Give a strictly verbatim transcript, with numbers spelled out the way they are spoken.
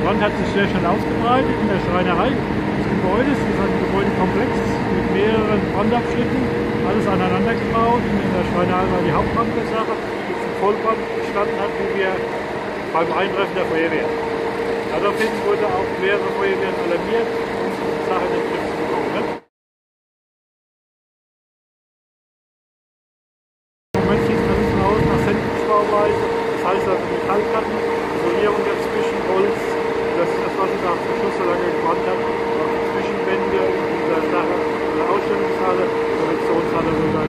Brand hat sich sehr schnell ausgebreitet in der Schreinerei des Gebäudes. Das ist ein Gebäudekomplex mit mehreren Brandabschnitten, alles aneinander gebaut. In der Schreinerei war die Hauptbrandursache, die zum Vollbrand gestanden hat, wie wir beim Eintreffen der Feuerwehr. Daraufhin wurde auch mehrere Feuerwehren alarmiert, um die Sache in den Griff zu bekommen. Ne? Im Moment sieht es alles aus nach Sendungsbauweise, das heißt also Metallplatten, Isolierung dazwischen, Holz, das ist das, was ich auch zum Schluss so lange gebrannt habe, auch die Zwischenwände in dieser Sache, in der Ausstellungshalle, Produktionshalle sogar